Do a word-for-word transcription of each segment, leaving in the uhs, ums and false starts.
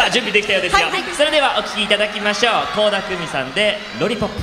あ、準備できたようですよ。 はいはい、 それではお聴きいただきましょう。倖田來未さんでロリポップ。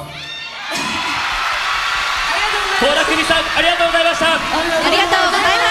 倖田來未さん、ありがとうございました。 ありがとうございます。